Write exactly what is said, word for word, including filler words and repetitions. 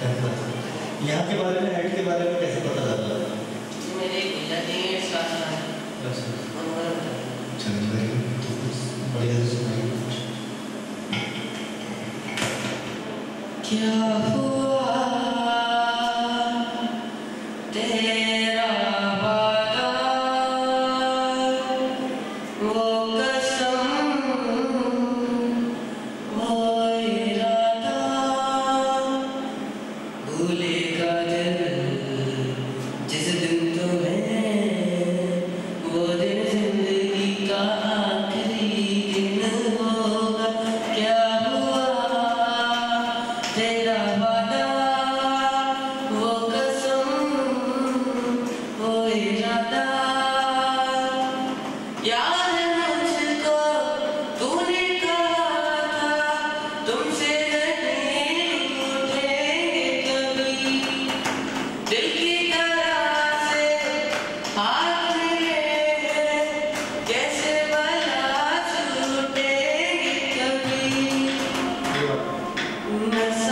यहाँ के बारे में, हेड के बारे में कैसे पता लगा? मेरे भैया ने साथ में चलिए तो कुछ बढ़िया से सुनाइए कुछ। क्या हुआ तेरा वादा, वो कसम, वो इरादा, भूलेगा दिल जिस दिन तुम्हें, वो दिन जिंदगी का आखिरी दिन होगा। क्या हुआ तेरा वादा, वो कसम, वो इरादा, याद है मुझको तूने कहा था तुमसे नहीं रूठेंगे कभी, दिल की तरह से हाथ मिले कैसे भला छूटेंगे कभी।